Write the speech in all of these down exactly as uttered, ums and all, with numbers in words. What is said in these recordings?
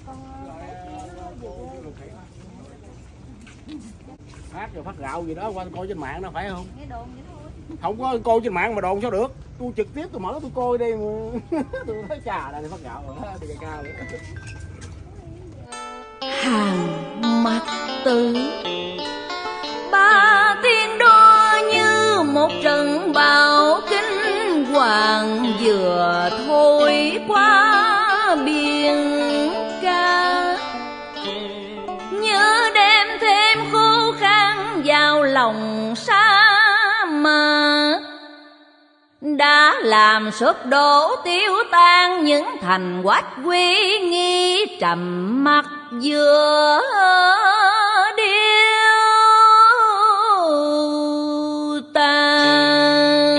Phát rồi phát gạo gì đó qua coi trên mạng nó phải không? Không có coi trên mạng mà đồn sao được? Tôi trực tiếp tôi mở tôi coi đi mà. Tôi thấy trà đây phát gạo rồi đó, thì cao nữa. Hàng Mặc Tử, ba tiếng đó như một trận bão kinh hoàng vừa thôi qua biển ca, nhớ đem thêm khô khan vào lòng sa mạc, đã làm sụp đổ tiêu tan những thành quách uy nghi trầm mặc giữa điêu tàn.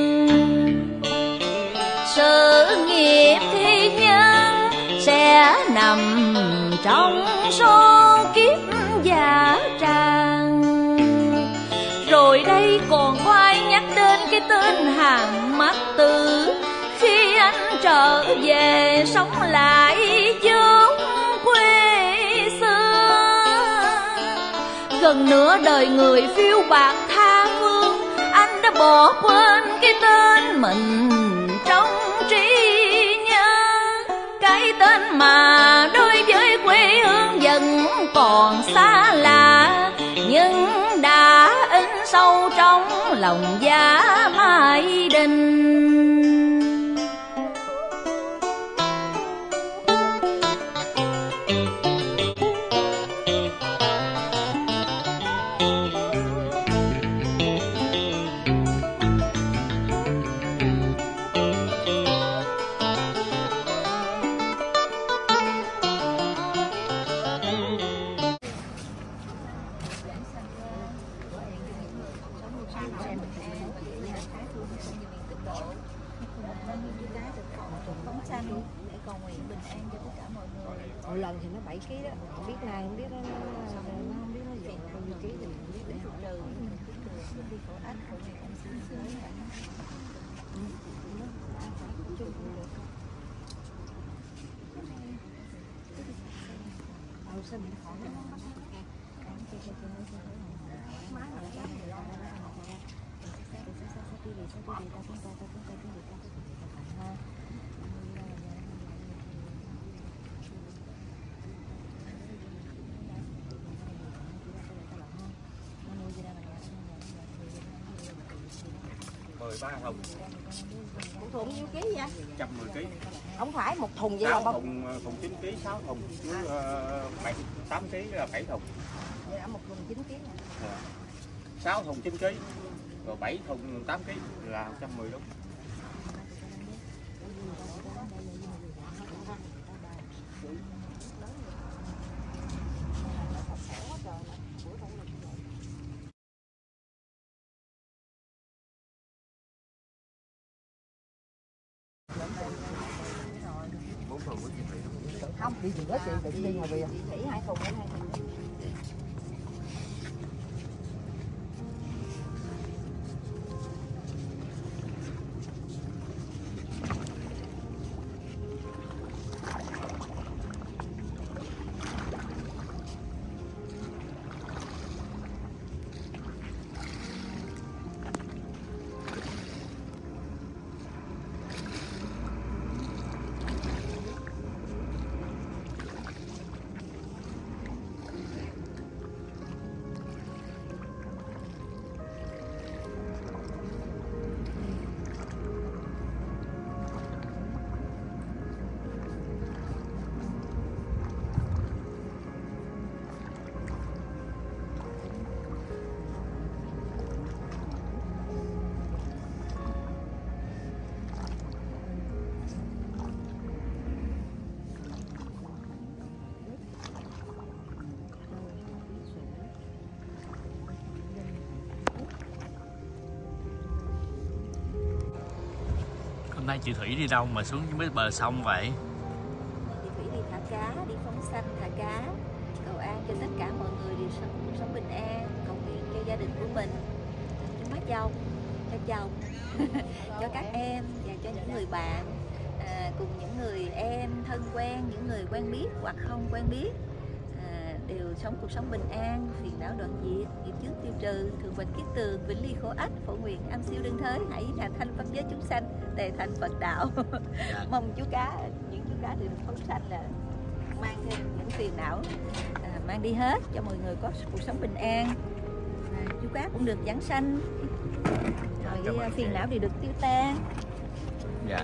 Sự nghiệp thi nhân sẽ nằm trong số kiếp giả tràng, rồi đây còn có ai nhắc đến cái tên Hàng Mặc Tử khi anh trở về sống lại chốn quê xưa. Gần nửa đời người phiêu bạt tha phương, anh đã bỏ quên cái tên mình trong trí nhớ, cái tên mà đối với quê hương vẫn còn xa lạ, nhưng đã in sâu trong lòng Giá Mai Đình. Một lần thì nó bảy ký đó, không biết nay không biết nó nó không biết nó dọn bao nhiêu ký thì mình biết để họ trừ đi khổ ách khổ này cũng xíu xíu vậy. Đâu sao bị khỏi nó máy mà nó bắt người lo nó làm sao sao sao sao cái gì sao cái gì ta chúng ta ta chúng ta cái gì ta ha. mười ba thùng. Một thùng nhiêu ký vậy? một trăm mười ký. Không phải một thùng vậy là bao? Thùng thùng chín ký, sáu thùng chứ bảy tám ký là bảy thùng. Vậy là một thùng chín ký. À. sáu thùng chín ký. Rồi bảy thùng tám ký là một trăm mười đúng. Không, đi gì đó chị, định đi ngoài bìa. Chị thủy hai thùng hai thùng. Hôm nay chị Thủy đi đâu mà xuống mấy bờ sông vậy? Chị Thủy đi thả cá, đi phóng sanh thả cá, cầu an cho tất cả mọi người đều sống cuộc sống bình an, cầu nguyện cho gia đình của mình, cho má chồng, cho chồng, cho các em và cho những người bạn à, cùng những người em thân quen, những người quen biết hoặc không quen biết, à, đều sống cuộc sống bình an, phiền não đoạn diệt, nghiệp chướng tiêu trừ, thường bệnh kiết tường, vĩnh ly khổ ách, phổ nguyện âm siêu đương thới, hãy nhà thanh pháp giới chúng sanh, tề thành Phật đạo. Mong chú cá, những chú cá được phóng sanh là mang thêm những phiền não, à, mang đi hết, cho mọi người có cuộc sống bình an, à, chú cá cũng được giảng sanh, rồi phiền não thì được tiêu tan. Dạ.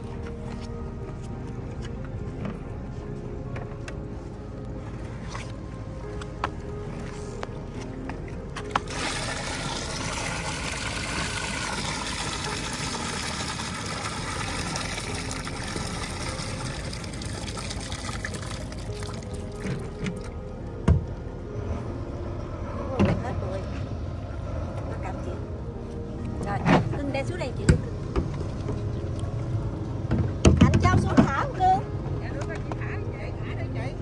Đem xuống đây chị Lương. Anh cho xuống thả không Lương? Dạ đúng rồi chị thả vậy, thả đây chị.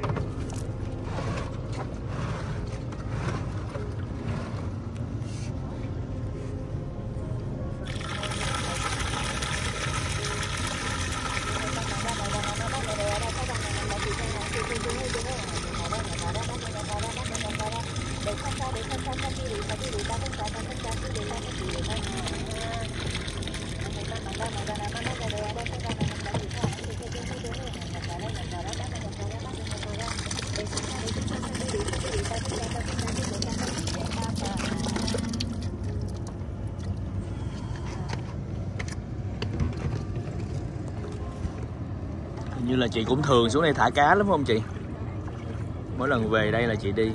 Như là chị cũng thường xuống đây thả cá lắm không chị? Mỗi lần về đây là chị đi.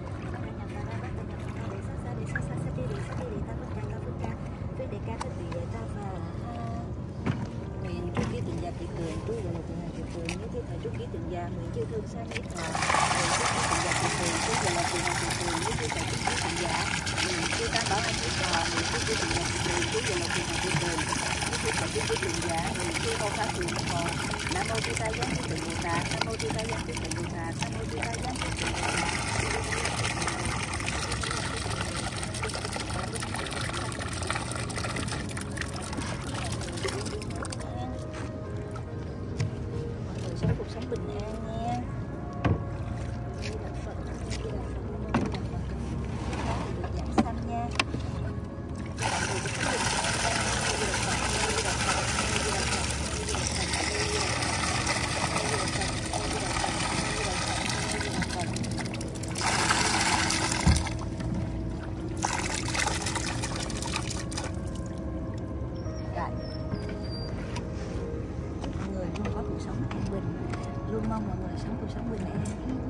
Nam mô Di Đà Giáng Thế Tịnh Bồ Tát, Nam mô Di Đà Giáng Thế Tịnh Bồ Tát, Nam mô Di Đà Giáng Thế Tịnh Bồ Tát. Mọi người sống cuộc sống bình an nha. Di Đà Phật, Di Đà Phật, Di Đà Phật, được giảng sanh nha. Luôn mong mọi người sống cuộc sống bình an.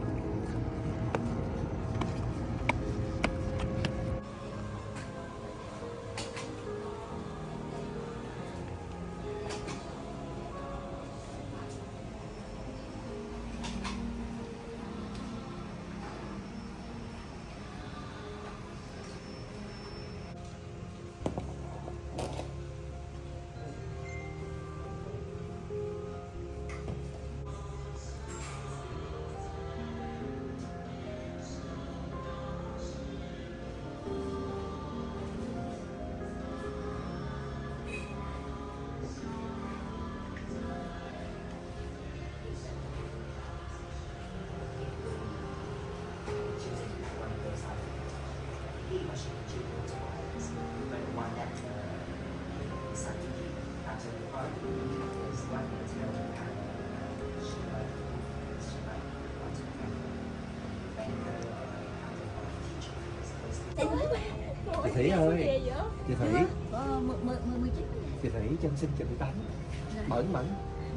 Chị Thủy ơi, chị Thủy, mười chín chị Thủy chân xin chụp tánh, mẫn mẫn,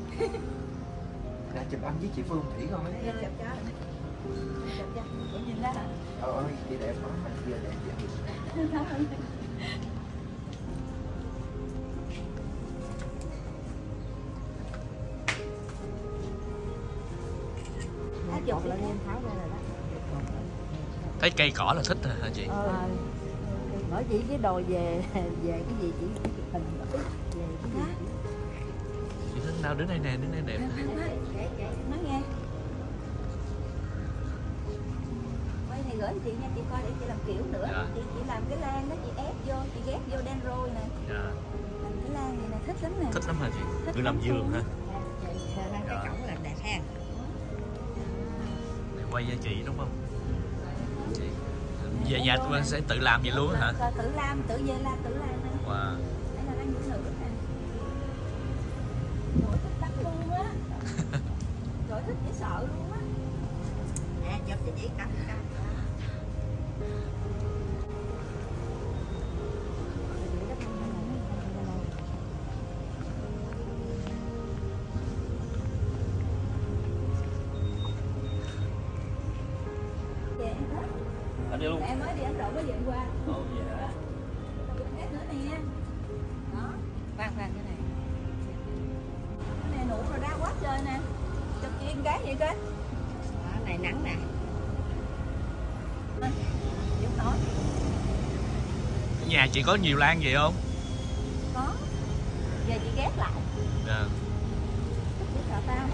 ra chụp anh với chị Phương Thủy coi. Chụp cho, chụp cho, chị nhìn ra hả? Trời ơi, chị đẹp quá, mặt kia đẹp vậy. Thấy cây cỏ là thích hả chị? Ờ, nói chỉ cái đồ về về cái gì chỉ hình về cái gì. Chị thích nào đứng đây nè, đứng đây đẹp. Nói nghe. Quay này gửi chị nha, chị coi để chị làm kiểu nữa. Dạ. Chị chị làm cái lan đó, chị ép vô, chị ghép vô đen rôi nè. Dạ. Làm cái lan này nè, thích lắm nè. Thích lắm hả chị? Thích làm giường ha. quay cho chị đúng không? Về nhà tôi sẽ tự làm vậy luôn hả? Tự làm, tự về làm, tự làm nè. Wow. Đây là đang giữ nữ nè. Rồi thích lắm luôn á. Rồi thích dễ sợ luôn á. À, chụp cho chị cắt cắt. Anh đi luôn. Em mới đi Ấn Độ mới về qua. Ồ vậy hả? Hết nữa nè. Đó, vàng vàng cái này. Cái này nụ rồi đau quá trời nè. Chụp chiên cái vậy cái. Đó, này nắng nè. Giúp nói. Nhà chị có nhiều lan vậy không? Có. Giờ chị ghét lại. Dạ. Biết sợ tao.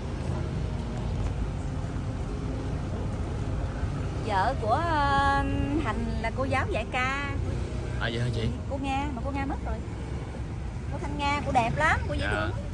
Vợ của uh, Hành là cô giáo dạy ca. À vậy hả chị? Cô Nga, mà cô Nga mất rồi. Cô Thanh Nga, cô đẹp lắm, cô dễ Dạ. thương.